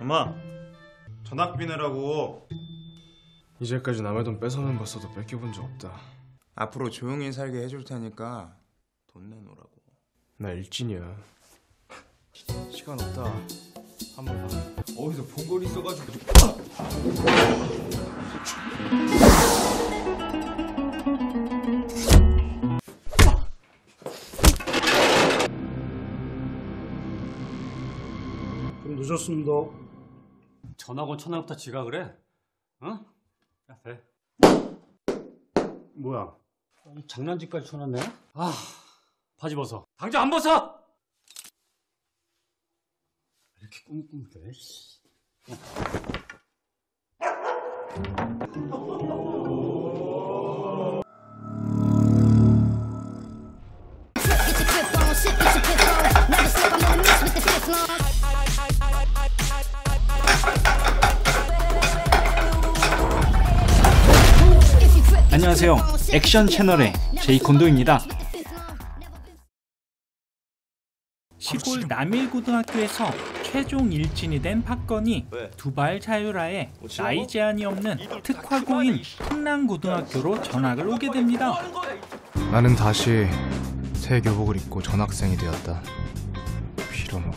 엄마, 전학비 내라고. 이제까지 남의 돈 뺏어는 봤어도 뺏겨본 적 없다. 앞으로 조용히 살게 해줄 테니까 돈 내놓으라고. 나 일진이야. 시간 없다. 한번 봐. 어디서 본 걸 있어가지고. 좀 늦었습니다. 전학원 첫날부터 지각을 해? 어? 야, 돼. 뭐야? 이 장난질까지 쳐놨네? 아, 바지 벗어. 당장 안 벗어! 이렇게 꿈을 꾸면 돼, 씨. 안녕하세요. 액션 채널의 제이콘도입니다. 시골 남일고등학교에서 최종 일진이 된 박건이 두발 자율하에 나이 제한이 없는 특화고인 풍랑고등학교로 전학을 오게 됩니다. 나는 다시 새 교복을 입고 전학생이 되었다. 빌어먹은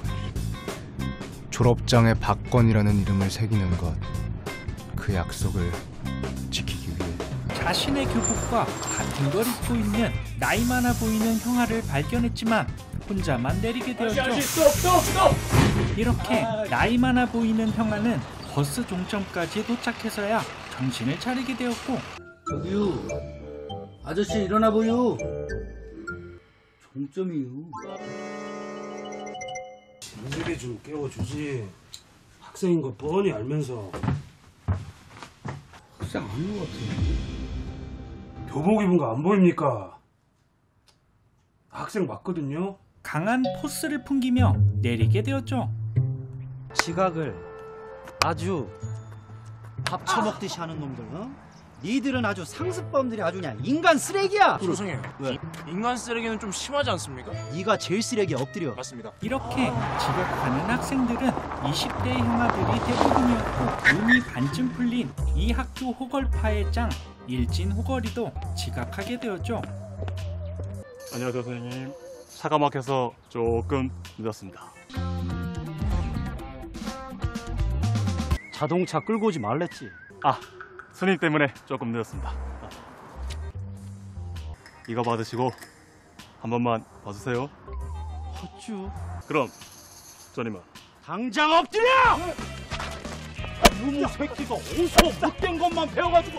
졸업장에 박건이라는 이름을 새기는 것, 그 약속을 지키기 위해 자신의 교복과 같은 걸 입고 있는 나이 많아 보이는 형아를 발견했지만 혼자만 내리게 되었죠. 이렇게 나이 많아 보이는 형아는 버스 종점까지 도착해서야 정신을 차리게 되었고, 저기요, 아저씨 일어나 보유. 종점이요. 진작에 좀 깨워주지. 학생인 거 뻔히 알면서. 학생 아닌 것 같아. 교복 입은 거 안 보입니까? 학생 맞거든요. 강한 포스를 풍기며 내리게 되었죠. 지각을 아주 밥 처먹듯이 하는 놈들, 어? 니들은 아주 상습범들이 아주 그냥 인간 쓰레기야. 선생님, 왜? 인간 쓰레기는 좀 심하지 않습니까? 네가 제일 쓰레기야. 엎드려. 맞습니다. 이렇게 지각하는 학생들은 20대 형아들이 대부분이었고, 눈이 반쯤 풀린 이 학교 호걸파의 짱 일진 호걸이도 지각하게 되었죠. 안녕하세요 선생님. 차가 막혀서 조금 늦었습니다. 자동차 끌고 오지 말랬지. 아, 손님 때문에 조금 늦었습니다. 이거 받으시고 한 번만 봐주세요. 어쭈. 그럼 저님은 당장 엎드려! 이놈의 새끼가 어디서 못된 것만 배워가지고.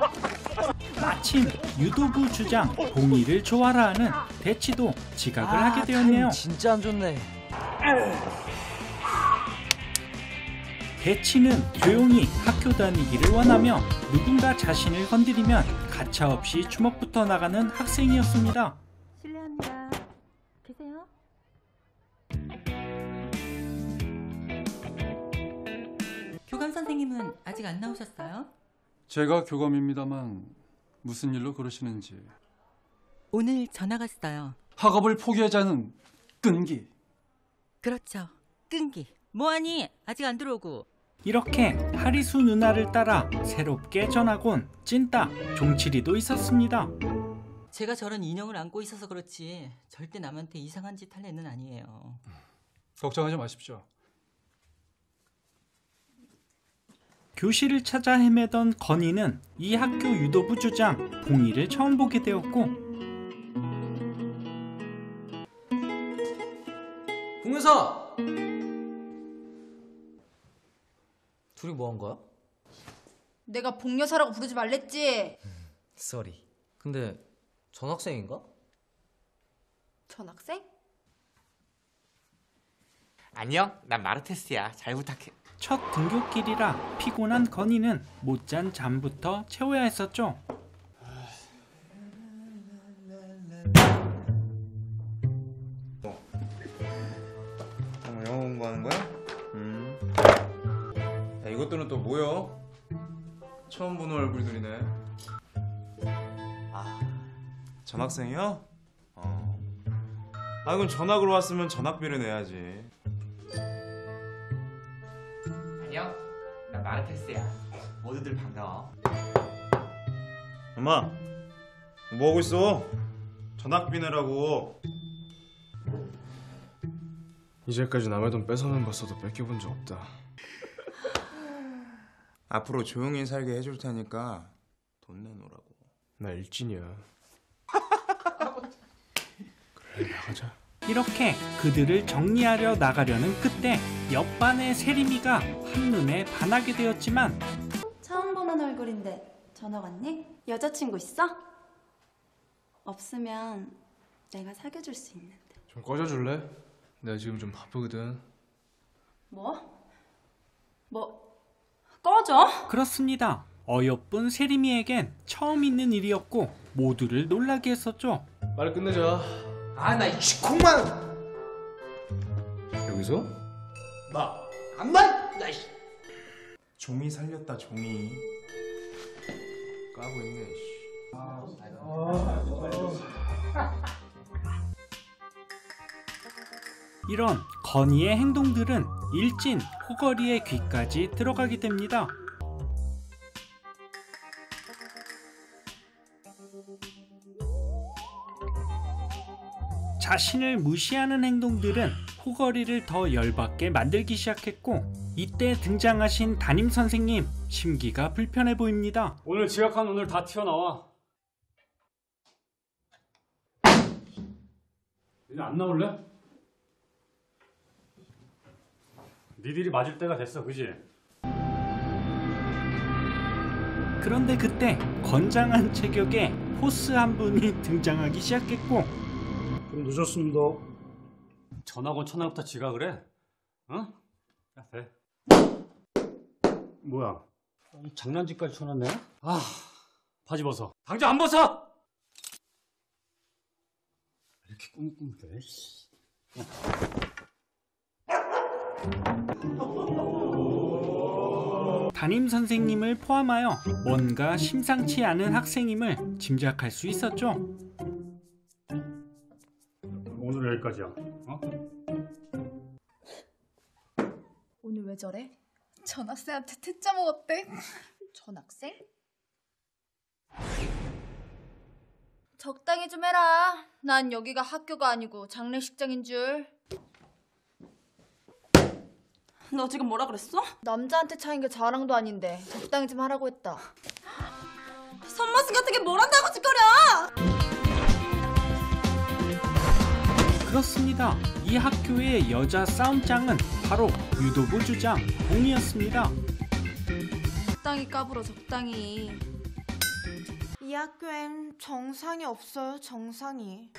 마침 유도부 주장 봉이를 조아라 하는 대치도 지각을 하게 되었네요. 진짜 안 좋네. 대치는 조용히 학교 다니기를 원하며 누군가 자신을 건드리면 가차없이 주먹부터 나가는 학생이었습니다. 실례합니다. 계세요? 교감 선생님은 아직 안 나오셨어요? 제가 교감입니다만 무슨 일로 그러시는지. 오늘 전화 갔어요. 학업을 포기하자는 끈기. 그렇죠. 끈기. 뭐하니? 아직 안 들어오고. 이렇게 하리수 누나를 따라 새롭게 전학 온 찐따 종칠이도 있었습니다. 제가 저런 인형을 안고 있어서 그렇지 절대 남한테 이상한 짓 할 애는 아니에요. 걱정하지 마십시오. 교실을 찾아 헤매던 건이는 이 학교 유도부 주장 봉이를 처음 보게 되었고, 공여사! 둘이 뭐 한 거야? 내가 복여사라고 부르지 말랬지. 쏘리. 근데 전학생인가? 전학생? 안녕, 난 마르테스야. 잘 부탁해. 첫 등교길이라 피곤한 건이는 못잔 잠부터 채워야 했었죠. 영어 공부하는 거야? 야, 이것들은 또 뭐야? 처음 보는 얼굴들이네. 아, 전학생이요? 아, 그럼 전학으로 왔으면 전학비를 내야지. 마르테스야. 모두들 반가워. 엄마, 뭐 하고 있어? 전학비 내라고. 이제까지 남의 돈 뺏어는 봤어도 뺏겨본 적 없다. 앞으로 조용히 살게 해줄 테니까 돈 내놓으라고. 나 일진이야. 그래, 나가자. 이렇게 그들을 정리하려 나가려는 그때 옆반의 세림이가 한눈에 반하게 되었지만 처음 보는 얼굴인데 전화 왔니? 여자친구 있어? 없으면 내가 사귀어줄 수 있는데. 좀 꺼져줄래? 내가 지금 좀 바쁘거든. 뭐? 꺼져? 그렇습니다. 어여쁜 세림이에겐 처음 있는 일이었고 모두를 놀라게 했었죠. 빨리 끝내자. 아나 이 콩만. 여기서? 안만. 나 종이 살렸다 종이. 까고 있네. 이런 건희의 행동들은 일진 호거리의 귀까지 들어가게 됩니다. 자신을 무시하는 행동들은 호거리를 더 열받게 만들기 시작했고 이때 등장하신 담임 선생님 심기가 불편해 보입니다. 오늘 지각한 오늘 다 튀어나와. 이제 안 나올래? 니들이 맞을 때가 됐어, 그지? 그런데 그때 건장한 체격의 호스 한 분이 등장하기 시작했고 좀 늦었습니다. 전학원 첫날부터 지각을 해? 어? 야, 돼. 뭐야? 장난질까지 쳐놨네? 아, 바지 벗어. 당장 안 벗어! 이렇게 꿍꿍대. 담임 선생님을 포함하여 뭔가 심상치 않은 학생임을 짐작할 수 있었죠. 오늘 여기까지야. 어? 오늘 왜 저래? 전학생한테 퇴짜 먹었대. 전학생? 적당히 좀 해라. 난 여기가 학교가 아니고 장례식장인 줄. 너 지금 뭐라 그랬어? 남자한테 차인 게 자랑도 아닌데 적당히 좀 하라고 했다. 선마스 같은 게 뭘 한다고 짓거려! 그렇습니다. 이 학교의 여자 싸움장은 바로 유도부 주장 공이었습니다. 적당히 까불어 적당히. 이 학교엔 정상이 없어요, 정상이.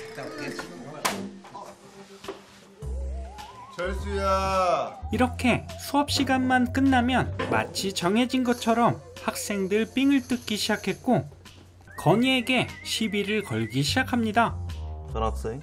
철수야. 이렇게 수업 시간만 끝나면 마치 정해진 것처럼 학생들 삥을 뜯기 시작했고 건희에게 시비를 걸기 시작합니다. 전학생?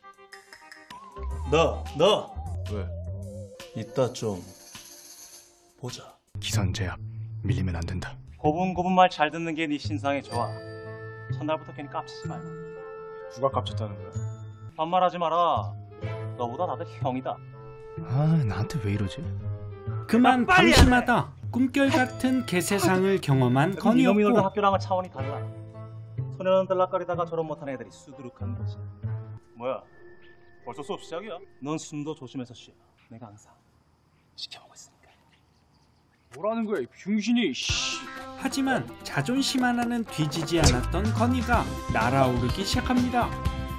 너! 왜? 이따 좀 보자. 기선제압. 밀리면 안 된다. 고분고분 말 잘 듣는 게 네 신상에 좋아. 첫날부터 괜히 깝치지 말고. 누가 깝쳤다는 거야? 반말하지 마라. 너보다 다들 형이다. 아, 나한테 왜 이러지? 그만 방심하다 꿈결 같은 개세상을 경험한 이놈이들도 건희였고 학교랑은 차원이 달라. 소년은 들락거리다가 저런 못한 애들이 수두룩한 거지. 뭐야? 벌써 수업 시작이야? 넌 숨도 조심해서 쉬어. 내가 항상 지켜보고 있으니까. 뭐라는 거야, 이 병신이. 하지만 자존심 하나는 뒤지지 않았던 건희가 날아오르기 시작합니다.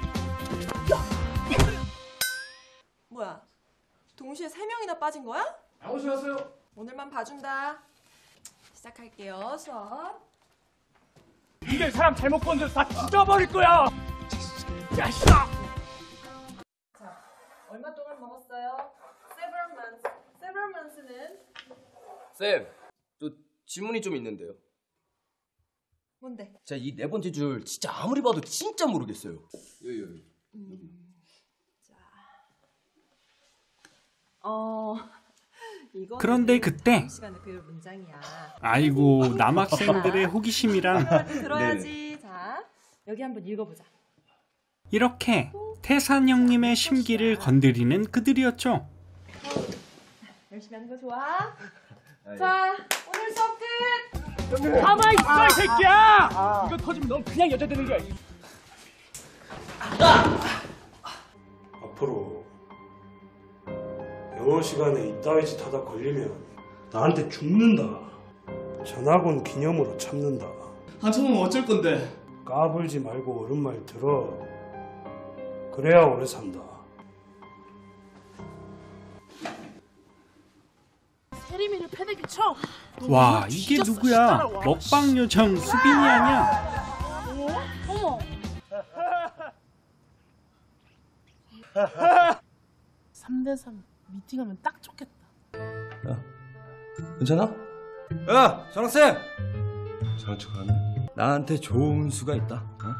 뭐야? 동시에 3명이나 빠진 거야? 나오셔서 오늘만 봐준다. 시작할게요, 수업. 니들 사람 잘못 건드려 다 죽여버릴 거야! 야, 씨! 자, 얼마 동안 먹었어요? Several months는 쌤, 또 질문이 좀 있는데요. 뭔데? 제가 이 네 번째 줄 진짜 아무리 봐도 진짜 모르겠어요. 이거 그런데 그때 시간에 배울 문장이야. 아이고 남학생들의 호기심이란 들어야지. 자, 여기 한번 읽어보자. 이렇게 태산 형님의 심기를 건드리는 그들이었죠. 열심히 하는 거 좋아. 자, 오늘 수업 끝! 가만히 있어, 이 새끼야! 이거 터지면 넌 그냥 여자 되는 거야. 앞으로 영어 시간에 이따위 짓 하다 걸리면 나한테 죽는다. 전학온 기념으로 참는다. 한참은 어쩔 건데? 까불지 말고 옳은 말 들어. 그래야 오래 산다. 세리미를 패대기 쳐. 와, 이게 누구야? 먹방 요정 수빈이 아니야? 어머. 3대3 미팅하면 딱 좋겠다. 괜찮아? 야, 전학생! 저런 척하네. 나한테 좋은 수가 있다. 어?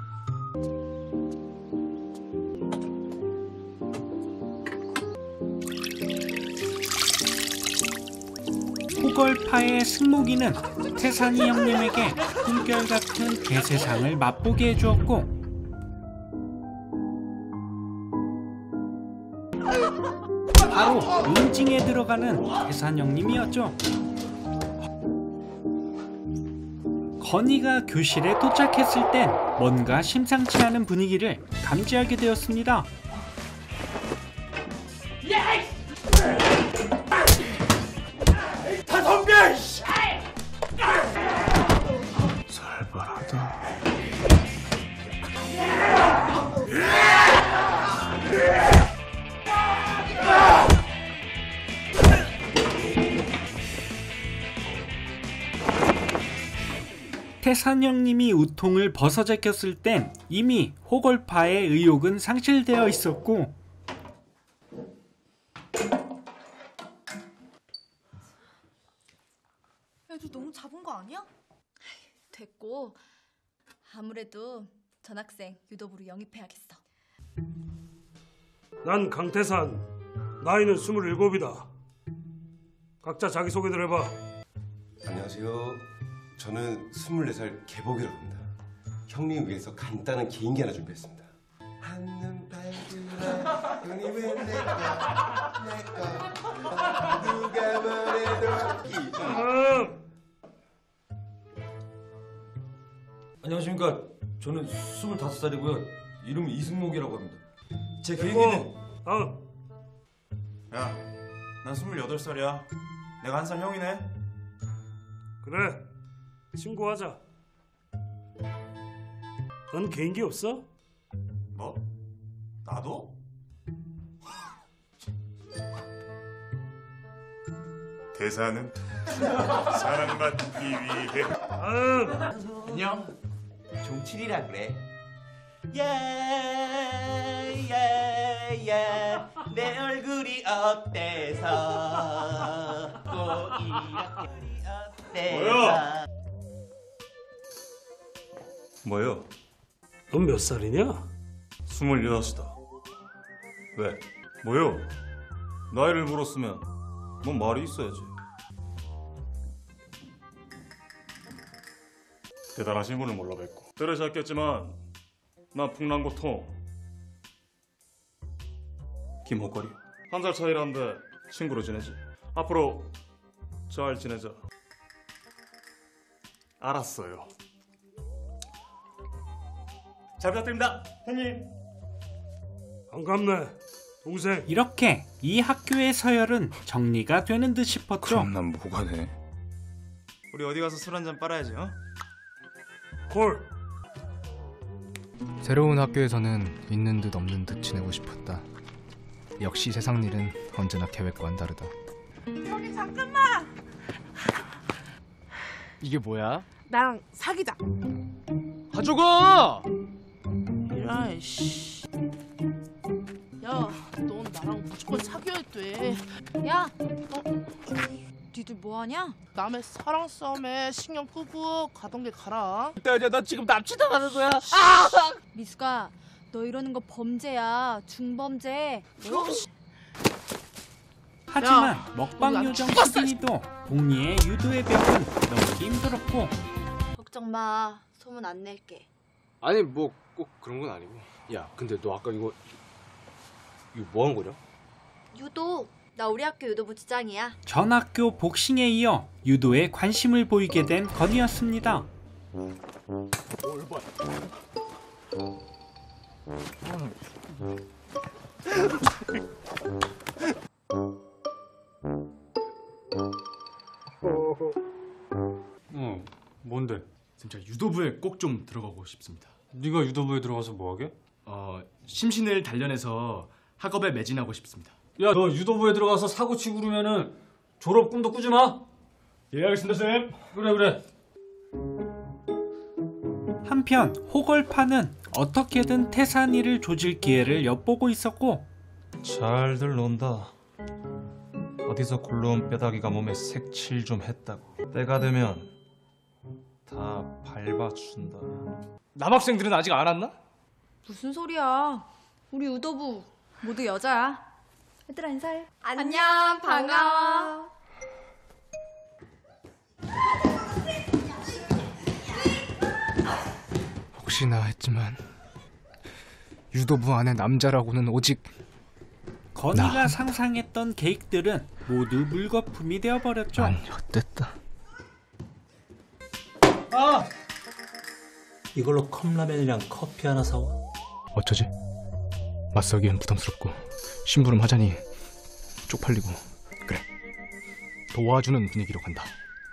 호걸파의 승목이는 태산이 형님에게 꿈결같은 개세상을 맛보게 해주었고, 바로 응징에 들어가는 태산 형님이었죠. 건이가 교실에 도착했을 땐 뭔가 심상치 않은 분위기를 감지하게 되었습니다. 다 덤벼! 살벌하다. 태산 형님이 우통을 벗어제꼈을 땐 이미 호걸파의 의욕은 상실되어 있었고, 애들 너무 잡은 거 아니야? 됐고, 아무래도 전학생 유도부로 영입해야겠어. 난 강태산. 나이는 27이다. 각자 자기소개들 해봐. 안녕하세요. 저는 24살 개복이라고 합니다. 형님 위해서 간단한 개인기 하나 준비했습니다. 한눈 팔구나 형님은 내꺼 누가 뭐래도 안녕하십니까. 저는 25살이고요. 이름은 이승목이라고 합니다. 제 됐고, 개인기는 야, 난 28살이야. 내가 한 살 형이네. 그래, 신고하자. 넌 개인기 없어? 뭐? 나도? 대사는 사랑받기 위해. 안녕. 종칠이라 그래. 내 얼굴이 어때서 꼭 이렇게 어때서. 뭐요? 넌 몇 살이냐? 26이다. 왜? 뭐요? 나이를 물었으면 뭔 말이 있어야지. 대단하신 분을 몰라 뵙고 들으셨겠지만 난 풍랑고통 김호걸이. 한 살 차이란데 친구로 지내지. 앞으로 잘 지내자. 알았어요. 잘 부탁드립니다, 형님. 반갑네, 동생. 이렇게 이 학교의 서열은 정리가 되는 듯 싶었죠. 그럼 난 뭐가 돼? 우리 어디 가서 술 한잔 빨아야지, 어? 콜. 새로운 학교에서는 있는 듯 없는 듯 지내고 싶었다. 역시 세상 일은 언제나 계획과는 다르다. 저기 잠깐만. 이게 뭐야? 나랑 사귀자. 가져가! 야, 씨. 야, 넌 나랑 무조건 사귀어야 돼. 야, 니들 뭐하냐? 남의 사랑 싸움에 신경 끄고 가던 게 가라. 야, 나 지금 납치당하는 거야. 미수가, 너 이러는 거 범죄야. 중범죄. 하지만 야, 먹방 난 요정 죽었어. 수빈이도 복리의 유도의 벽은 넘기 힘들었고, 걱정 마. 소문 안 낼게. 아니 뭐 꼭 그런 건 아니고. 야, 근데 너 아까 이거 뭐 한 거냐? 유도, 나 우리 학교 유도부 주장이야. 전 학교 복싱에 이어 유도에 관심을 보이게 된 건이었습니다. 뭔데? 진짜 유도부에 꼭 좀 들어가고 싶습니다. 네가 유도부에 들어가서 뭐하게? 심신을 단련해서 학업에 매진하고 싶습니다. 야, 너 유도부에 들어가서 사고 치고 그러면은 졸업 꿈도 꾸지 마. 예, 알겠습니다, 쌤. 그래. 한편 호걸파는 어떻게든 태산이를 조질 기회를 엿보고 있었고 잘들 논다. 어디서 굴러온 뼈다귀가 몸에 색칠 좀 했다고. 때가 되면 다 밟아준다. 남학생들은 아직 안 왔나? 무슨 소리야. 우리 유도부 모두 여자야. 얘들아 인사해. 안녕 반가워. 혹시나 했지만 유도부 안에 남자라고는 오직 건이가 상상했던 계획들은 모두 물거품이 되어버렸죠. 난 헛됐다. 이걸로 컵라면이랑 커피 하나 사와. 어쩌지? 맞서기엔 부담스럽고 심부름 하자니 쪽팔리고. 그래, 도와주는 분위기로 간다.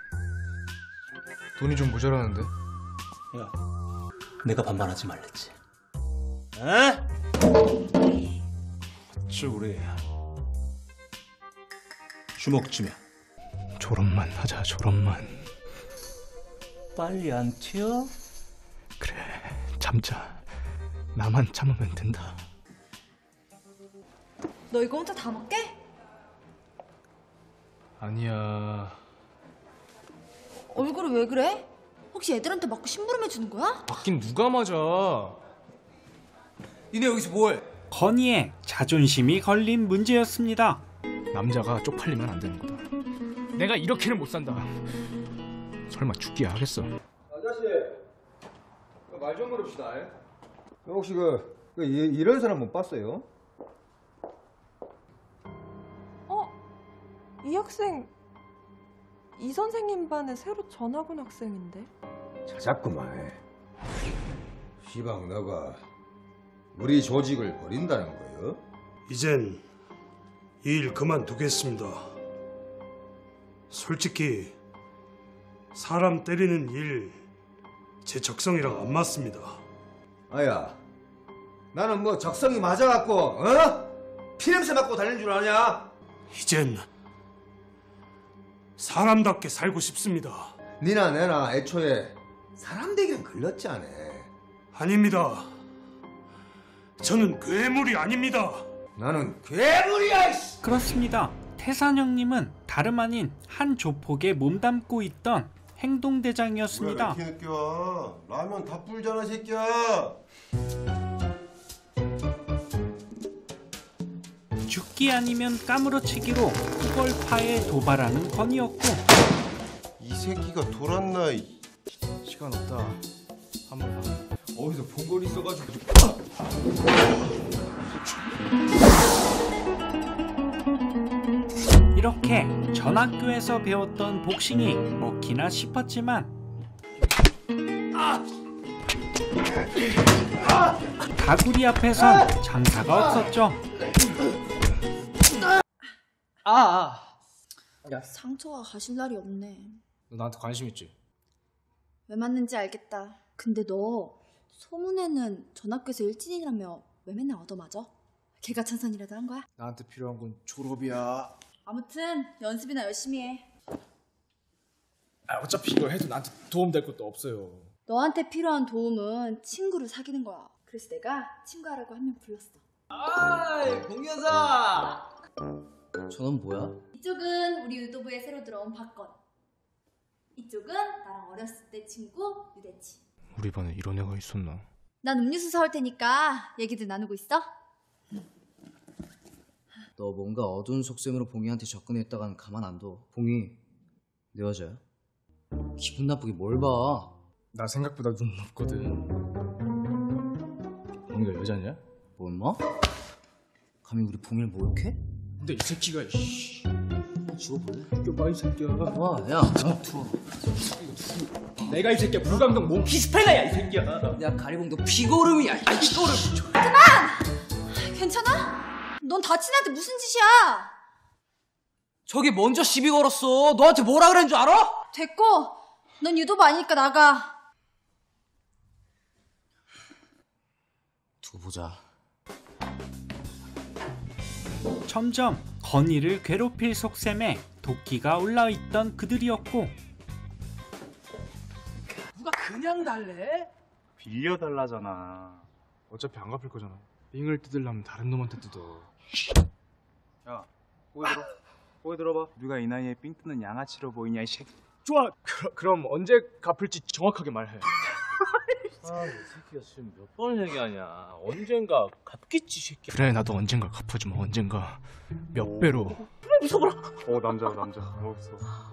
돈이 좀 모자라는데? 야, 내가 반말하지 말랬지. 우리 주먹 주면 졸업만 하자. 졸업만. 빨리 안 튀어? 그래, 참자. 나만 참으면 된다. 너 이거 혼자 다 먹게? 아니야. 얼굴이 왜 그래? 혹시 애들한테 맞고 심부름 해주는 거야? 맞긴 누가 맞아. 니네 여기서 뭐해? 건이의 자존심이 걸린 문제였습니다. 남자가 쪽팔리면 안 되는 거다. 내가 이렇게는 못 산다. 설마 죽기야 하겠어. 아저씨, 말 좀 걸읍시다. 혹시 이런 사람 못 봤어요? 이 학생 이 선생님 반에 새로 전학 온 학생인데? 자꾸만. 시방 너가 우리 조직을 버린다는 거요? 이젠 이 일 그만두겠습니다. 솔직히 사람 때리는 일 제 적성이랑 안 맞습니다. 아야, 나는 뭐 적성이 맞아갖고 피냄새 맡고 다니는 줄 아냐? 이젠 사람답게 살고 싶습니다. 니나 내나 애초에 사람 되기는 글렀지 않아. 아닙니다. 저는 괴물이 아닙니다. 나는 괴물이야. 그렇습니다. 태산 형님은 다름 아닌 한 조폭에 몸담고 있던 행동대장이었습니다. 왜 이렇게 늦게 와? 라면 다 불잖아, 새끼야. 죽기 아니면 까무러치기로 후벌파에 도발하는 건이었고 이 새끼가 돌았나? 시간 없다. 한번 봐. 어디서 본 걸 있어가지고. 이렇게 전 학교에서 배웠던 복싱이 먹히나 싶었지만 가구리 앞에선 장사가 없었죠. 야, 상처가 가실 날이 없네. 너 나한테 관심 있지? 왜 맞는지 알겠다. 근데 너 소문에는 전학교에서 일진이라며 왜 맨날 얻어맞아? 걔가 찬산이라도 한 거야? 나한테 필요한 건 졸업이야. 아무튼 연습이나 열심히 해. 어차피 이걸 해도 나한테 도움 될 것도 없어요. 너한테 필요한 도움은 친구를 사귀는 거야. 그래서 내가 친구하라고 한 명 불렀어. 아이, 공여사! 저건 뭐야? 이쪽은 우리 유도부에 새로 들어온 박건. 이쪽은 나랑 어렸을 때 친구 유대치. 우리 반에 이런 애가 있었나? 난 음료수 사올 테니까 얘기들 나누고 있어. 너 뭔가 어두운 속셈으로 봉이한테 접근했다가는 가만 안 둬. 봉이 내 여자야? 기분 나쁘게 뭘 봐. 나 생각보다 눈 높거든. 봉이가 여자냐? 뭐 임마? 감히 우리 봉이를 모욕해? 근데 이 새끼가 씨. 죽어볼래? 죽여봐 이 새끼야. 와, 야, 투어. 내가 이 새끼야 불감동 몽키스펠라야 이 새끼야. 야, 가리봉도 피고름이야. 이 피고름. 그만! 괜찮아? 넌 다친 애한테 무슨 짓이야? 저기 먼저 시비 걸었어. 너한테 뭐라 그랬는 줄 알아? 됐고, 넌 유도부 아니니까 나가. 두고 보자. 점점 건이를 괴롭힐 속셈에 도끼가 올라있던 그들이었고 누가 그냥 달래? 빌려달라잖아. 어차피 안 갚을 거잖아. 빙을 뜯으려면 다른 놈한테 뜯어. 야, 보여 들어봐. 우리가 이 나이에 삥 뜯는 양아치로 보이냐 이 새끼. 좋아. 그럼 언제 갚을지 정확하게 말해. 아, 이 새끼가 지금 몇 번을 얘기하냐. 언젠가 갚겠지, 새끼. 그래, 나도 언젠가 갚아주마. 언젠가 몇 배로. 무서워라. 남자. 없어.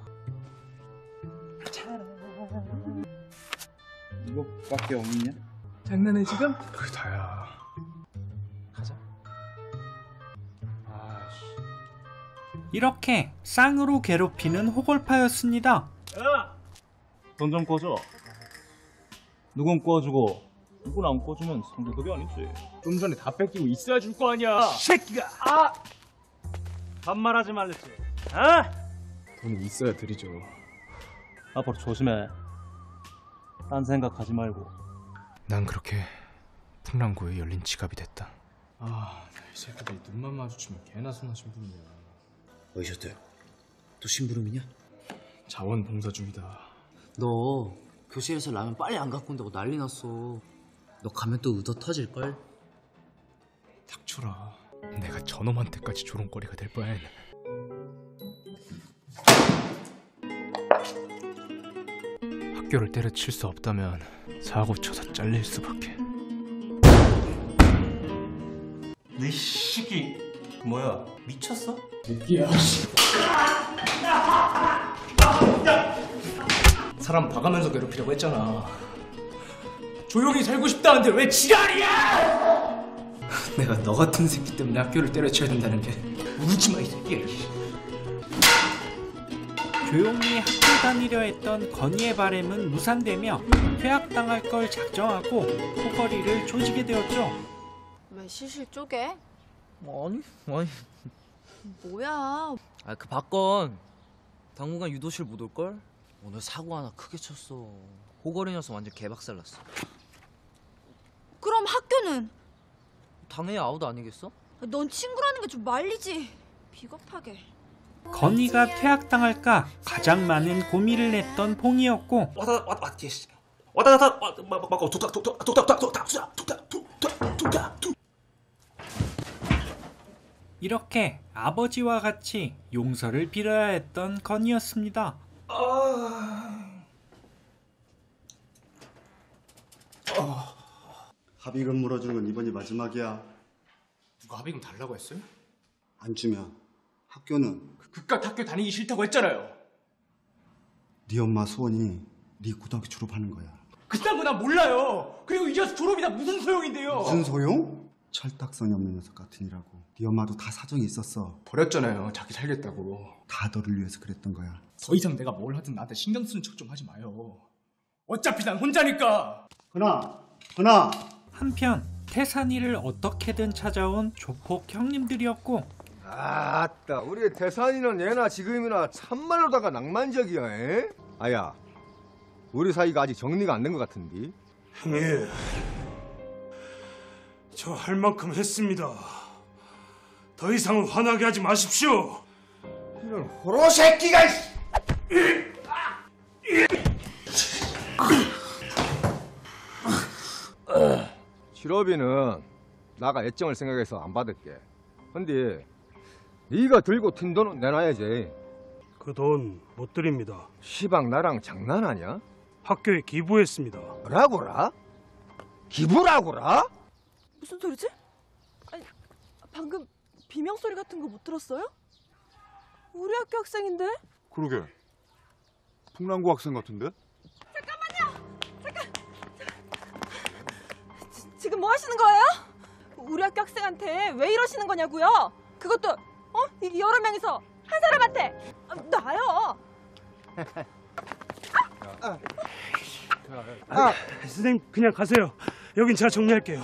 이거밖에 없냐? 장난해 지금? 그게 다야. 가자. 이렇게 쌍으로 괴롭히는 호걸파였습니다. 야! 돈 좀 꺼줘. 누군 꺼주고 누군 안 꺼주면 상대급이 아니지. 좀 전에 다 뺏기고 있어야 줄 거 아니야. 새끼가! 아! 반말하지 말랬지. 아! 돈은 있어야 드리죠. 앞으로 조심해. 딴 생각하지 말고. 난 그렇게 풍랑구에 열린 지갑이 됐다. 이 새끼들 눈만 마주치면 개나 소나 심부름이야. 어디셨대요? 또 심부름이냐? 자원봉사 중이다. 너 교실에서 라면 빨리 안 갖고 온다고 난리 났어. 너 가면 또 의도 터질걸? 닥쳐라. 내가 저놈한테까지 조롱거리가 될 바엔. 학교를 때려칠 수 없다면 사고 쳐서 잘릴 수밖에. 내 새끼 뭐야 미쳤어? 새끼야. 사람 봐가면서 괴롭히라고 했잖아. 조용히 살고 싶다는데 왜 지랄이야! 내가 너 같은 새끼 때문에 학교를 때려쳐야 된다는 게 울지마 이 새끼야. 조용히 학교 다니려 했던 건이의 바램은 무산되며 퇴학당할 걸 작정하고 호걸이를 조지게 되었죠. 왜 실실 쪼개? 아니. 뭐야? 그 박건 당분간 유도실 못 올걸? 오늘 사고 하나 크게 쳤어. 호걸이 녀석 완전 개박살 났어. 그럼 학교는? 당연히 아웃 아니겠어? 넌 친구라는 게 좀 말리지. 비겁하게. 건이가 퇴학당할까 가장 많은 고민을 했던 봉이었고 이렇게 아버지와 같이 용서를 빌어야 했던 건이었습니다. 합의금 물어주는 건 이번이 마지막이야. 누가 합의금 달라고 했어요? 안 주면 학교는 그깟 학교 다니기 싫다고 했잖아요. 네 엄마 소원이 네 고등학교 졸업하는 거야. 그딴 거 난 몰라요. 그리고 이제서 졸업이다 무슨 소용인데요? 무슨 소용? 철딱선이 없는 녀석 같으니라고. 네 엄마도 다 사정이 있었어. 버렸잖아요. 자기 살겠다고. 다 너를 위해서 그랬던 거야. 더 이상 내가 뭘 하든 나한테 신경 쓰는 척 좀 하지 마요. 어차피 난 혼자니까. 건아. 한편 태산이를 어떻게든 찾아온 조폭 형님들이었고 아따, 우리 태산이는 예나 지금이나 참말로다가 낭만적이야. 에? 아야, 우리 사이가 아직 정리가 안 된 것 같은데. 형님, 저 할 만큼 했습니다. 더 이상은 화나게 하지 마십시오. 이런 호로 새끼가! 실업이는 나가 애정을 생각해서 안 받을게. 근데 네가 들고 튄 돈은 내놔야지. 그 돈 못 드립니다. 시방 나랑 장난하냐? 학교에 기부했습니다. 뭐라고라? 기부라고라? 무슨 소리지? 아니, 방금 비명 소리 같은 거 못 들었어요? 우리 학교 학생인데? 그러게. 풍랑구 학생 같은데? 지금 뭐 하시는 거예요? 우리 학교 학생한테 왜 이러시는 거냐고요? 그것도 이게 여러 명이서 한 사람한테 나요. 선생님 그냥 가세요. 여긴 제가 정리할게요.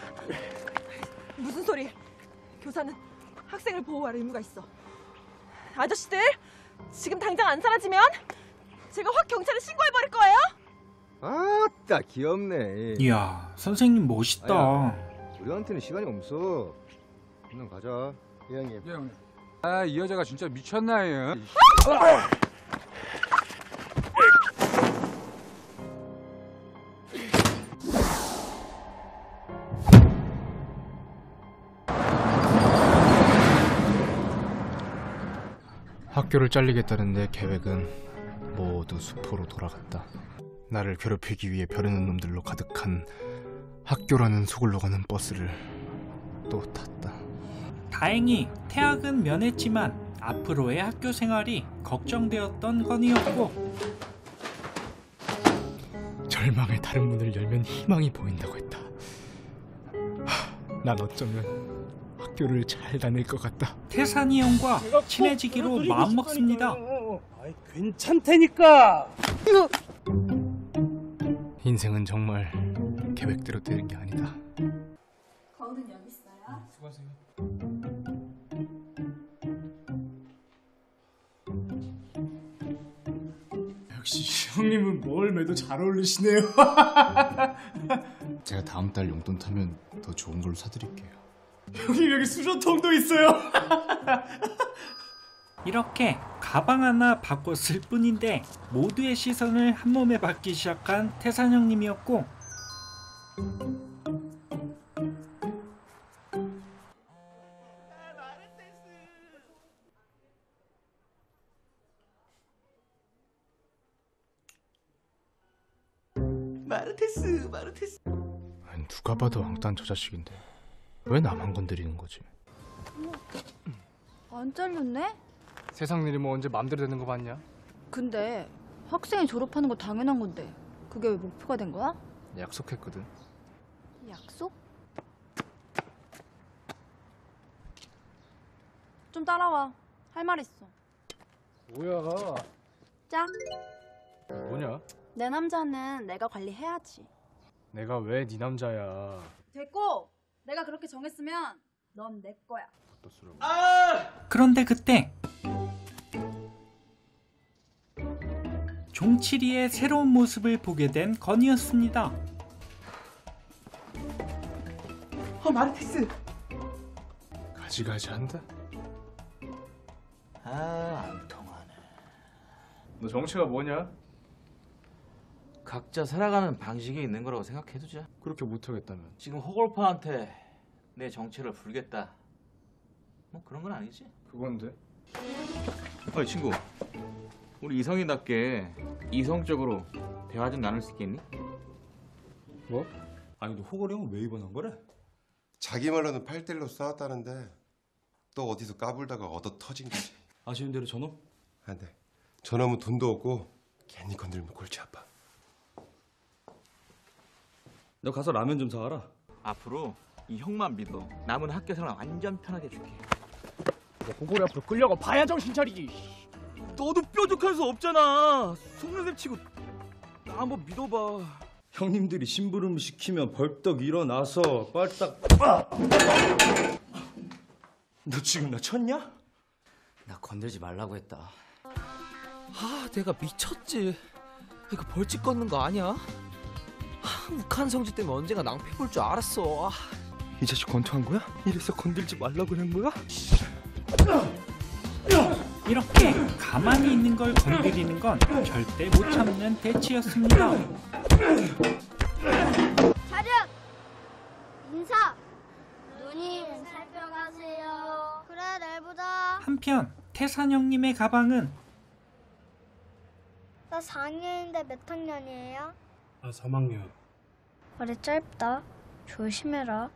무슨 소리? 교사는 학생을 보호할 의무가 있어. 아저씨들 지금 당장 안 사라지면 제가 확 경찰에 신고해버릴 거예요. 아따 귀엽네. 이야 선생님 멋있다. 아야, 우리한테는 시간이 없어. 그냥 가자. 예 형님. 예 형님. 아 이 여자가 진짜 미쳤나 얘. 학교를 잘리겠다는 내 계획은 모두 수포로 돌아갔다. 나를 괴롭히기 위해 벼르는 놈들로 가득한 학교라는 속을 녹아는 버스를 또 탔다. 다행히 태학은 면했지만 앞으로의 학교 생활이 걱정되었던 건이었고 절망의 다른 문을 열면 희망이 보인다고 했다. 난 어쩌면 학교를 잘 다닐 것 같다. 태산이 형과 친해지기로 마음먹습니다. 괜찮다니까. 인생은 정말 계획대로 되는 게 아니다. 거울은 여기 있어요. 수고하세요. 역시 형님은 뭘 매도 잘 어울리시네요. 제가 다음 달 용돈 타면 더 좋은 걸로 사드릴게요. 형님 여기 수저통도 있어요. 이렇게 가방 하나 바꿨을 뿐인데 모두의 시선을 한 몸에 받기 시작한 태산 형님이었고 마르테스. 아니, 누가 봐도 왕딴 저 자식인데 왜 나만 건드리는 거지? 안 잘렸네? 세상 일이 뭐 언제 맘대로 되는 거 봤냐? 근데 학생이 졸업하는 거 당연한 건데 그게 왜 목표가 된 거야? 약속했거든. 약속? 좀 따라와. 할 말 있어. 뭐야? 짝. 뭐냐? 내 남자는 내가 관리해야지. 내가 왜 네 남자야? 됐고, 내가 그렇게 정했으면 넌 내 거야. 그런데 그때 종칠이의 새로운 모습을 보게 된 건이었습니다. 마르테스. 가지가지 한다? 안 통하네. 너 정체가 뭐냐? 각자 살아가는 방식이 있는 거라고 생각해두자. 그렇게 못하겠다면? 지금 호걸파한테 내 정체를 풀겠다. 뭐 그런 건 아니지? 그건데? 어이 친구, 우리 이성인답게 이성적으로 대화 좀 나눌 수 있겠니? 뭐? 아니 너 호걸이 형은 왜 입원한 거래? 자기 말로는 8대1로 싸웠다는데 또 어디서 까불다가 얻어 터진 거지. 아쉬운 대로 저놈? 안 돼. 저놈은 돈도 없고 괜히 건들면 골치 아파. 너 가서 라면 좀 사와라. 앞으로 이 형만 믿어. 남은 학교 생활 완전 편하게 해줄게. 호걸이 앞으로 끌려가 봐야 정신 차리지. 너도 뾰족할 수 없잖아. 속는셈 치고 나 한번 믿어봐. 형님들이 심부름 시키면 벌떡 일어나서 빨딱. 너 지금 나 쳤냐? 나 건들지 말라고 했다. 내가 미쳤지. 이거 벌집 걷는 거 아니야? 욱한 성질 때문에 언젠가 낭패 볼 줄 알았어. 이 자식 권투한 거야? 이래서 건들지 말라고 한 거야? 이렇게 가만히 있는 걸 건드리는 건 절대 못 참는 대치였습니다. 차렷! 인사! 누님 살펴가세요. 그래 내일 보자. 한편 태산 형님의 가방은 나 4학년인데 몇 학년이에요? 나 3학년. 머리 짧다. 조심해라.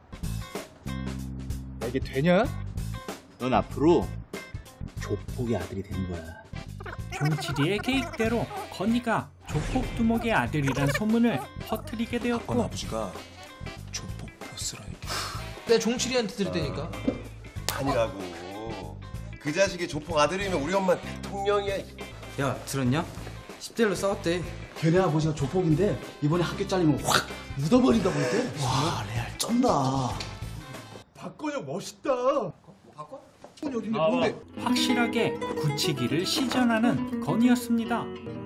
이게 되냐? 넌 앞으로 조폭의 아들이 되는 거야. 종칠이의 계획대로 건이가 조폭 두목의 아들이란 소문을 퍼뜨리게 되었고 아버지가 조폭 보스라 이게. 내 종칠이한테 들을 테니까. 아니라고. 그 자식이 조폭 아들이면 우리 엄마 대통령이야. 야, 들었냐? 10대 1로 싸웠대. 걔네 아버지가 조폭인데 이번에 학교 잘리면 확 묻어버린다고 했대. 와, 레알 쩐다. 박건영 멋있다. 박건영이 어딘데 아, 뭔데? 확실하게 굳히기를 시전하는 건이었습니다.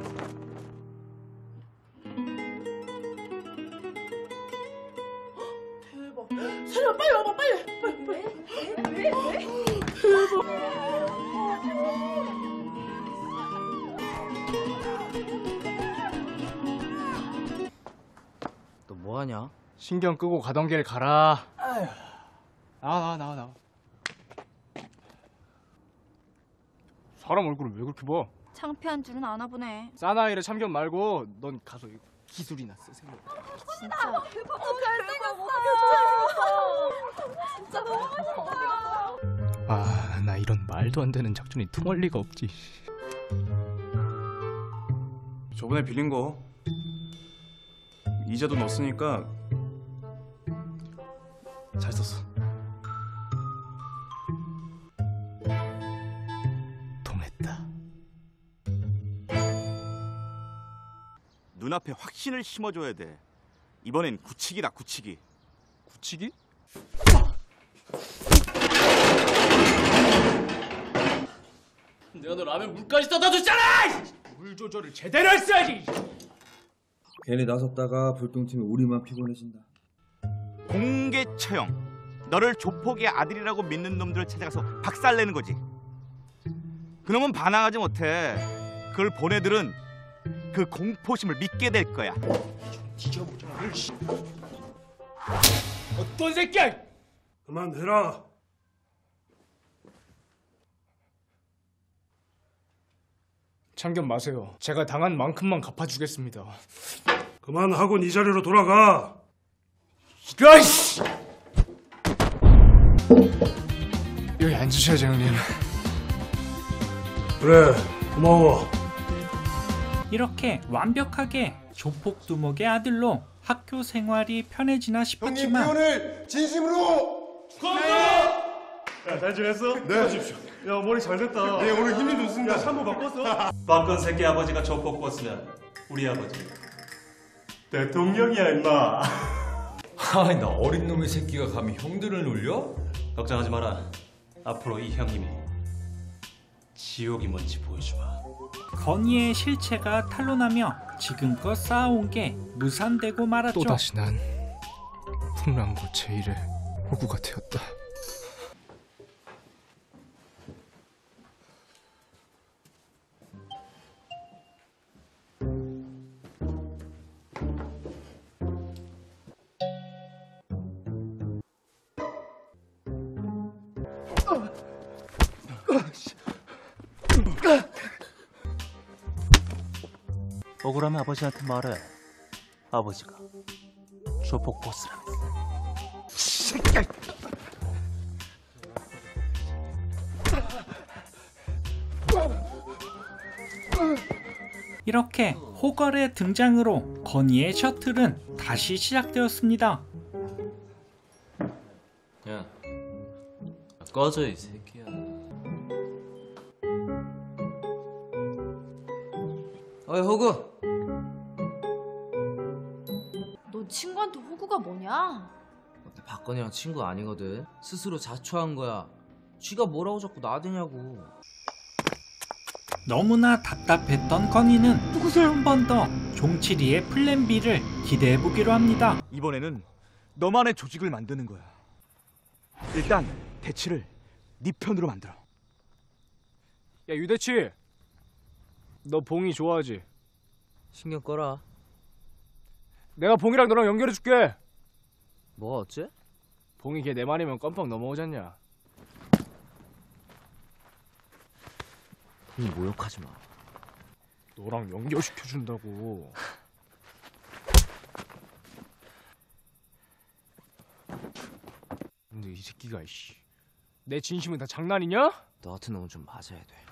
대박. 세리야 빨리 와봐 빨리. 왜? 너 뭐하냐? 신경 끄고 가던 길 가라. 나와. 사람 얼굴을 왜 그렇게 봐? 창피한 줄은 아나 보네. 사나이를 참견 말고 넌 가서 기술이나 쓰세요. 진짜. 진짜 너무 멋있다. 아, 나 이런 말도 안 되는 작전이 통할 리가 없지. 저번에 빌린 거 이자도 넣었으니까 잘 썼어. 통했다. 눈앞에 확신을 심어줘야 돼. 이번엔 굳히기다, 굳히기. 굳히기? 내가 너 라면 물까지 떠다 줬잖아! 물 조절을 제대로 했어야지! 괜히 나섰다가 불똥팀이 우리만 피곤해진다. 공개 처형. 너를 조폭의 아들이라고 믿는 놈들을 찾아가서 박살내는 거지. 그놈은 반항하지 못해. 그걸 본 애들은 그 공포심을 믿게 될 거야. 뒤져보자. 어떤 새끼야! 그만해라. 참견 마세요. 제가 당한 만큼만 갚아주겠습니다. 그만하고 이 자리로 돌아가. 이라이씨! 여기 앉으셔야죠, 형님. 그래, 고마워. 이렇게 완벽하게 조폭 두목의 아들로 학교 생활이 편해지나 싶었지만 표현을 진심으로 축하합니다. 야, 잘 지냈어? 네. 하십시오. 야, 머리 잘 됐다. 네, 오늘 힘이 좋습니다. 야, 샴푸 바꿨어? 박건 새끼 아버지가 조폭 버스면 우리 아버지 대통령이야 임마. 아이, 나 어린 놈의 새끼가 감히 형들을 놀려? 걱정하지 마라. 앞으로 이 형님이 지옥이 뭔지 보여주마. 건이의 실체가 탄로나며 지금껏 쌓아온 게 무산되고 말았죠. 또다시 난 풍랑고 제1의 호구가 되었다. 억울하면 아버지한테 말해. 아버지가 조폭 보스라면서. 이렇게 호걸의 등장으로 건이의 셔틀은 다시 시작되었습니다. 야, 꺼져 이 새끼야. 어이 호구. 너 친구한테 호구가 뭐냐? 박건이랑 친구 아니거든. 스스로 자초한 거야. 쥐가 뭐라고 자꾸 나대냐고. 너무나 답답했던 건이는 한 번 더 종칠이의 플랜 B를 기대해보기로 합니다. 이번에는 너만의 조직을 만드는 거야. 일단 대치를 네 편으로 만들어. 야, 유대치, 너 봉이 좋아하지? 신경 꺼라. 내가 봉이랑 너랑 연결해줄게. 뭐가 어째? 봉이 걔 내 말이면 껌뻑 넘어오잖냐. 봉이 모욕하지 마. 너랑 연결시켜준다고. 근데 이 새끼가 이씨, 내 진심은 다 장난이냐? 너 같은 놈은 좀 맞아야 돼.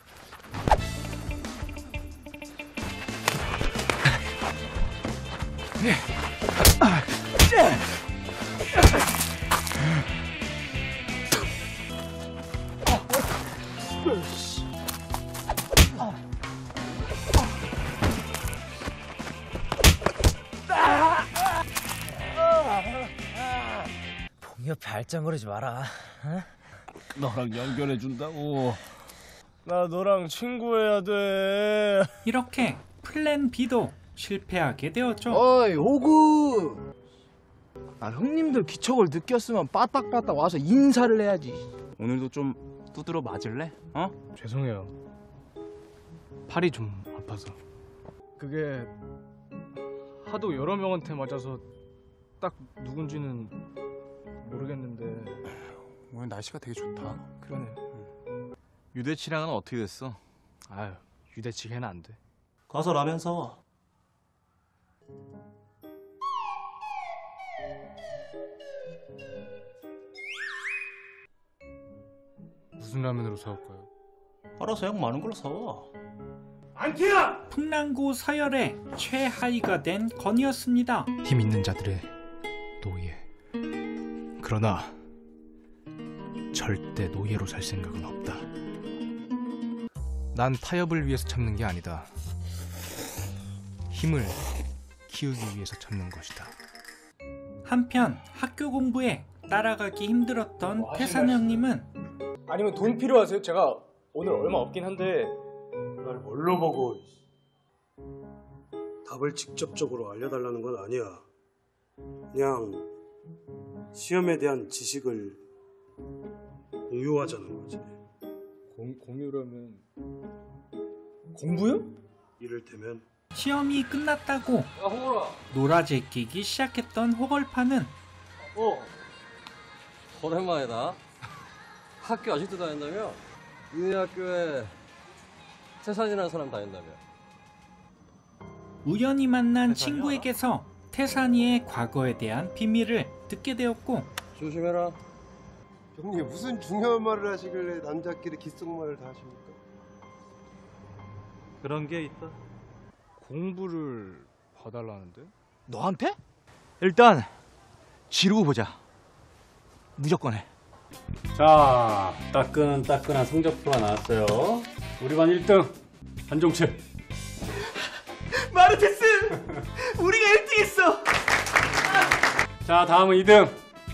발짱거리지 마라. 어? 너랑 연결해준다고. 나 너랑 친구해야 돼. 이렇게 플랜 B도 실패하게 되었죠. 어이 호구. 형님들 기척을 느꼈으면 빠딱빠딱 와서 인사를 해야지. 오늘도 좀 두드러 맞을래? 어? 죄송해요. 팔이 좀 아파서. 그게 하도 여러 명한테 맞아서 딱 누군지는 모르겠는데. 오늘 날씨가 되게 좋다. 그러네. 유대치랑은 어떻게 됐어? 아유, 유대치게는 안 돼. 가서 라면 사와. 무슨 라면으로 사올까요? 알아서 양 많은 걸로 사와. 안티야! 풍랑고 서열의 최하위가 된 건이었습니다. 힘 있는 자들의 노예. 그러나 절대 노예로 살 생각은 없다. 난 타협을 위해서 참는 게 아니다. 힘을 키우기 위해서 참는 것이다. 한편 학교 공부에 따라가기 힘들었던 태산 형님은 아니면 돈 필요하세요? 제가 오늘 얼마 없긴 한데. 날 뭘로 보고 답을 직접적으로 알려달라는 건 아니야. 그냥 시험에 대한 지식을 공유하자는 거지. 공유라면 공부요? 이를테면 시험이 끝났다고 놀아제끼기 시작했던 호걸파는 오랜만이다. 학교 아직도 다닌다며? 니네 학교에 태산이라는 사람 다닌다며? 우연히 만난 친구에게서 태산이의 과거에 대한 비밀을 듣게 되었고 조심해라. 형님 무슨 중요한 말을 하시길래 남자끼리 귓속말을 다 하십니까? 그런 게 있다. 공부를 봐달라는데? 너한테? 일단 지르고 보자. 무조건 해. 자, 따끈따끈한 성적표가 나왔어요. 우리 반 1등 한종철. 마르테스! 우리가 1등했어. 자, 다음은 2등.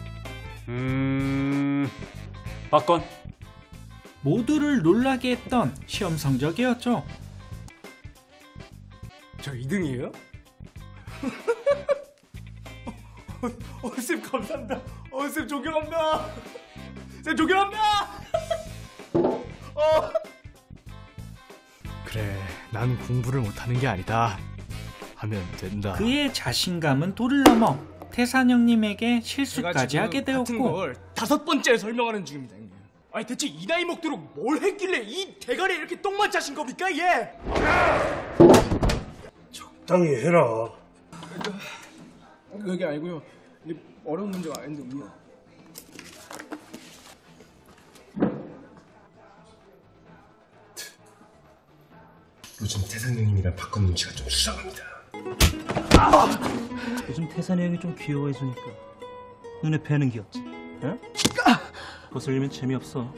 박건. 모두를 놀라게 했던 시험 성적이었죠. 저 2등이에요? 쌤 감사합니다. 쌤 존경합니다. 쌤 존경합니다. 그래, 난 공부를 못하는 게 아니다. 하면 된다. 그의 자신감은 도를 넘어 태산 형님에게 실수까지 하게 같은 되었고 걸 5번째 설명하는 중입니다. 형님. 아니 대체 이 나이 먹도록 뭘 했길래 이 대가리에 이렇게 똥만 차신 겁니까 얘? 적당히 해라. 그게 아니고요. 이게 어려운 문제가 아닌데 우리가. 요즘 태산 형님이랑 박건 눈치가 좀 수상합니다. 요즘 태산이 형이 좀 귀여워해주니까 눈에 뵈는 게 없지. 응? 거슬리면 재미없어.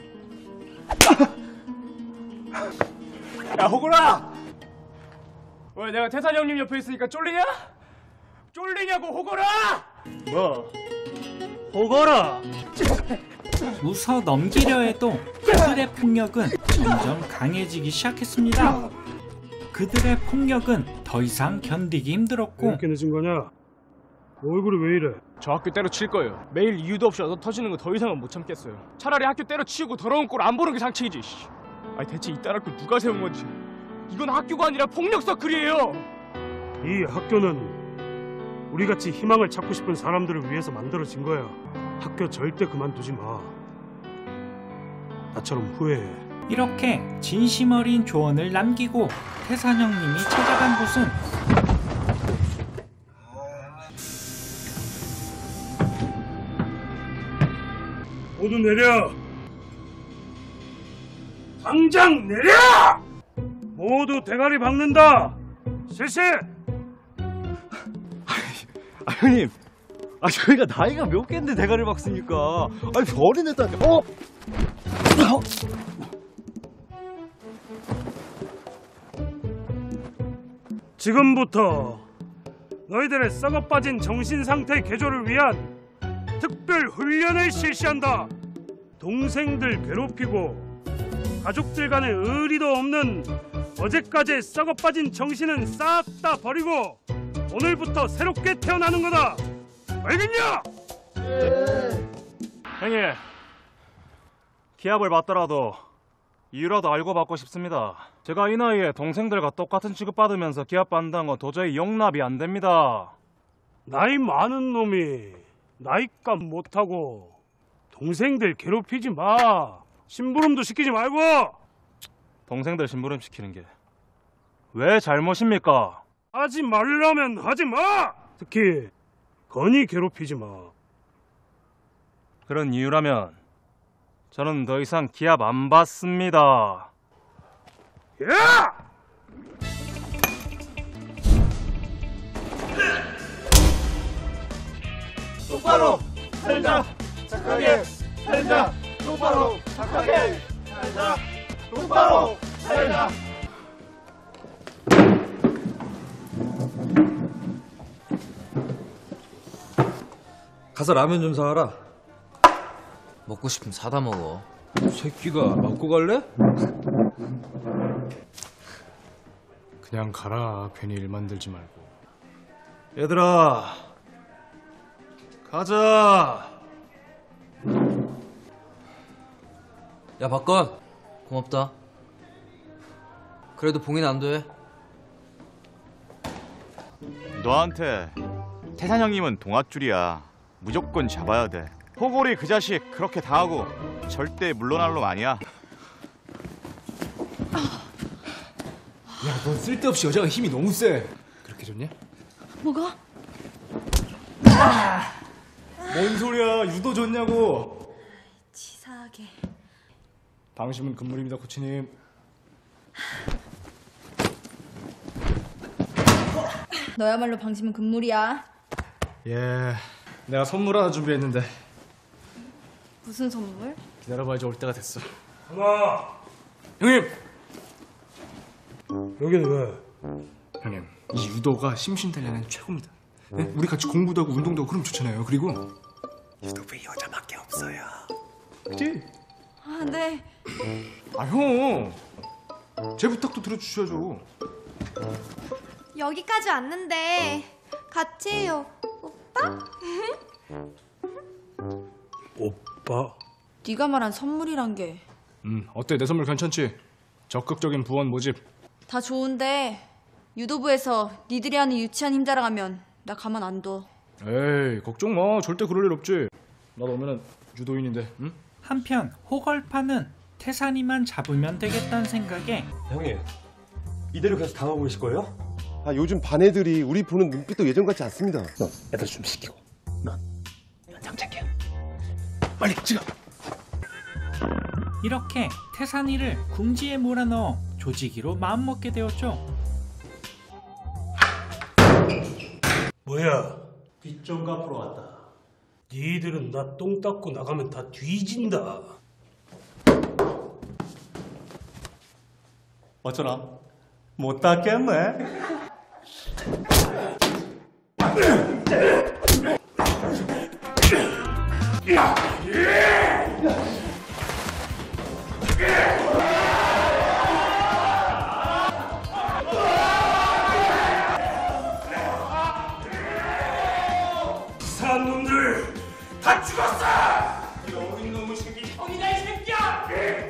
야 호걸아! 왜 내가 태산 형님 옆에 있으니까 쫄리냐? 쫄리냐고 호걸아! 뭐? 호걸아! 웃어 넘기려 해도 그들의 폭력은 점점 강해지기 시작했습니다. 그들의 폭력은 더 이상 견디기 힘들었고 왜 이렇게 늦은 거냐? 너 얼굴이 왜 이래? 저 학교 때려칠 거예요. 매일 이유도 없이 얻어 터지는 거 더 이상은 못 참겠어요. 차라리 학교 때려치우고 더러운 꼴 안 보는 게 상책이지. 아니 대체 이딴 학교 누가 세운 건지. 이건 학교가 아니라 폭력 서클이에요. 이 학교는 우리같이 희망을 찾고 싶은 사람들을 위해서 만들어진 거야. 학교 절대 그만두지 마. 나처럼 후회해. 이렇게 진심 어린 조언을 남기고 태산 형님이 찾아간 곳은 모두 내려! 당장 내려! 모두 대가리 박는다! 실시! 형님, 저희가 나이가 몇 개인데 대가리를 박습니까? 아니 어린애들. 지금부터 너희들의 썩어빠진 정신 상태 개조를 위한 특별 특별 훈련을 실시한다. 동생들 괴롭히고 가족들 간에 의리도 없는 어제까지의 썩어 빠진 정신은 싹 다 버리고 오늘부터 새롭게 태어나는 거다. 알겠냐? 형님, 기합을 받더라도 이유라도 알고 받고 싶습니다. 제가 이 나이에 동생들과 똑같은 취급받으면서 기합 받는다는 건 도저히 용납이 안 됩니다. 나이 많은 놈이 나이값 못하고 동생들 괴롭히지 마. 심부름도 시키지 말고. 동생들 심부름 시키는 게 왜 잘못입니까? 하지 말라면 하지 마. 특히 건이 괴롭히지 마. 그런 이유라면 저는 더 이상 기합 안 받습니다. 야! 똑바로 살자. 착하게 살자. 똑바로 착하게 살자. 똑바로 살자. 가서 라면 좀 사와라. 먹고 싶으면 사다 먹어. 새끼가 맞고 갈래? 그냥 가라. 괜히 일 만들지 말고. 얘들아, 가자. 야 박건, 고맙다. 그래도 봉인 안 돼. 너한테 태산 형님은 동아줄이야. 무조건 잡아야 돼. 호골이 그 자식 그렇게 당하고 절대 물러날 놈 아니야. 야, 넌 쓸데없이 여자가 힘이 너무 세. 그렇게 좋냐? 뭐가? 뭔 소리야? 유도 좋냐고. 치사하게. 방심은 금물입니다, 코치님. 너야말로 방심은 금물이야. 예, 내가 선물 하나 준비했는데 무슨 선물? 기다려봐. 이제 올 때가 됐어. 하나. 형님! 여기는 왜? 형님, 이 유도가 심신단련에 최고입니다. 네? 우리 같이 공부도 하고 운동도 하고 그럼 좋잖아요. 그리고 유도부에 여자밖에 없어요. 그치? 아, 네. 아, 형! 제 부탁도 들어주셔야죠. 여기까지 왔는데 같이 해요. 오빠? 오빠? 네가 말한 선물이란 게 다 어때? 내 선물 괜찮지? 적극적인 부원 모집. 좋은데 유도부에서 니들이 하는 유치한 힘 자랑하면 나 가만 안 둬. 에이, 걱정 마. 절대 그럴 일 없지. 나도 오면은 유도인인데, 응? 한편 호걸파는 태산이만 잡으면 되겠다는 생각에 형님, 이대로 계속 당하고 계실 거예요? 아, 요즘 반 애들이 우리 보는 눈빛도 예전 같지 않습니다. 애들 좀 시키고 넌 현장 챙겨. 빨리 지금. 이렇게 태산이를 궁지에 몰아넣어 조지기로 마음먹게 되었죠. 뭐야? 뒷전 갚으러 왔다. 니들은 나 똥 닦고 나가면 다 뒤진다. 어쩌나? 못 닦겠네. 이상한 놈들 다 죽었어! 이 어린 놈의 새끼 형이다 이 새끼야!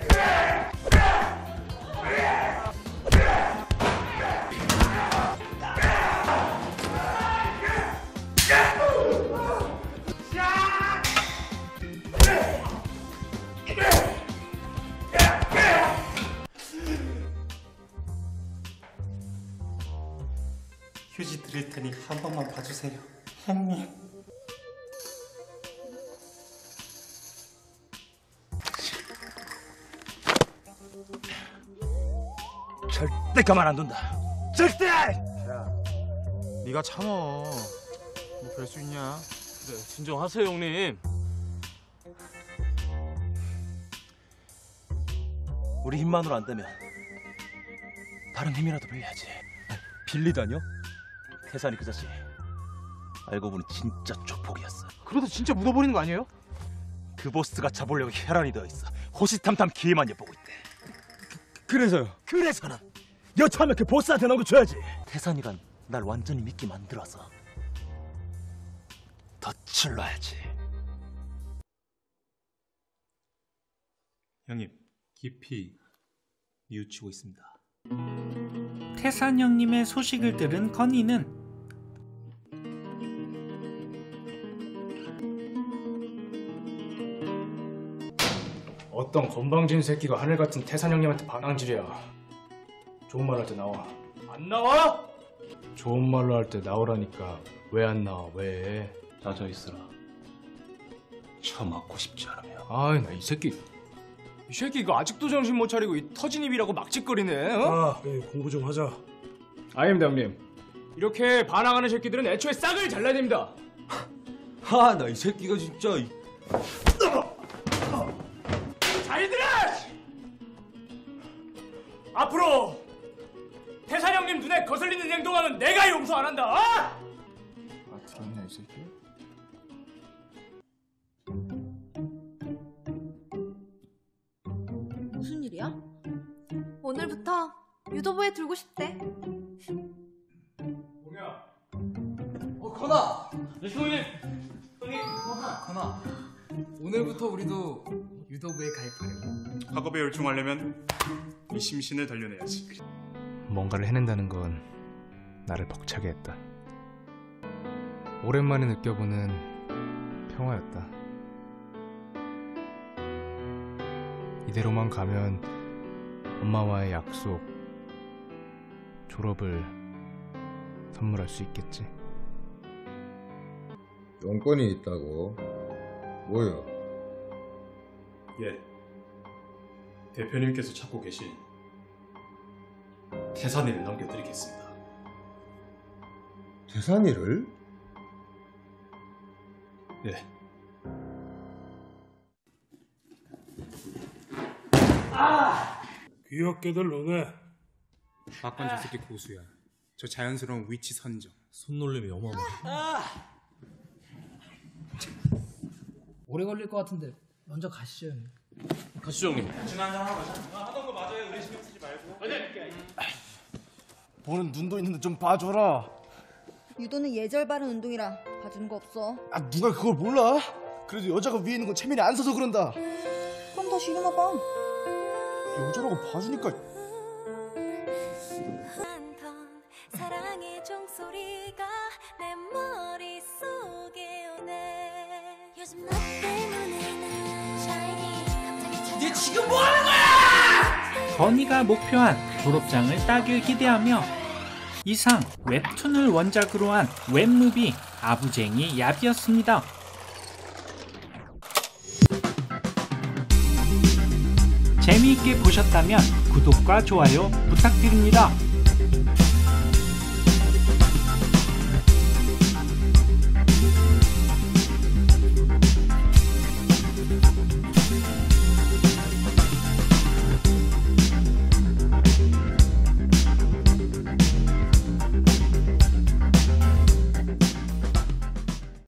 휴지 드릴 테니 한 번만 봐주세요, 형님. 절대 가만 안 둔다. 절대! 네가 참어. 뭐 별 수 있냐? 그래, 진정하세요, 형님. 우리 힘만으로 안 되면 다른 힘이라도 빌려야지. 빌리다뇨? 태산이 그 자식 알고 보니 진짜 조폭이었어. 그러다 진짜 묻어버리는 거 아니에요? 그 보스가 잡으려고 혈안이 되어 있어. 호시탐탐 기회만 엿보고 있대. 그래서요? 그래서는 여차하면 그 보스한테 넘겨줘야지. 태산이가 날 완전히 믿게 만들어서 더 칠러야지. 형님, 깊이 뉘우치고 있습니다. 태산 형님의 소식을 들은 건이는 어떤 건방진 새끼가 하늘 같은 태산 형님한테 반항질이야. 좋은 말 할 때 나와. 안 나와? 좋은 말로 할 때 나오라니까. 왜 안 나와? 왜? 젖어 있으라. 처맞고 싶지 않으면. 아이, 나 이 새끼 이거 아직도 정신 못 차리고 이 터진 입이라고 막짓거리네. 어? 공부 좀 하자. 아닙니다, 형님. 이렇게 반항하는 새끼들은 애초에 싹을 잘라야 됩니다. 아, 나 이 새끼가 진짜. 자기들아! 앞으로 태산 형님 눈에 거슬리는 행동하면 내가 용서 안 한다. 어? 아, 들었냐 이 새끼? 무슨 일이야? 오늘부터 유도부에 들고 싶대. 뭐야? 건아! 형님! 건아, 오늘부터 우리도 유도부에 가입하려고. 학업에 열중하려면 이 심신을 단련해야지. 뭔가를 해낸다는 건 나를 벅차게 했다. 오랜만에 느껴보는 평화였다. 이대로만 가면 엄마와의 약속, 졸업을 선물할 수 있겠지. 용건이 있다고? 뭐요? 예. 대표님께서 찾고 계신 태산이를 넘겨드리겠습니다. 태산이를? 예. 귀엽게들 노네. 박관 저 새끼 고수야. 저 자연스러운 위치 선정. 손놀림이 어마어마해. 오래 걸릴 것 같은데 먼저 가시죠, 형님. 가시죠, 형님. 술 한잔 하고 가자. 하던 거 맞아요. 우리 신경 쓰지 말고. 보는 눈도 있는데 좀 봐줘라. 유도는 예절 바른 운동이라 봐주는 거 없어. 아, 누가 그걸 몰라? 그래도 여자가 위에 있는 건 체면이 안 서서 그런다. 그럼 다시 일어나 봐. 여자라고 봐주니까. 사랑의 종소리가 내 머릿속에 오네. 요즘 너 때문에 난 샤이니. 얘 지금 뭐 하는 거야? 건이가 목표한 졸업장을 따길 기대하며 이상 웹툰을 원작으로 한 웹무비 아부쟁이 야비였습니다. 재미있게 보셨다면 구독과 좋아요 부탁드립니다.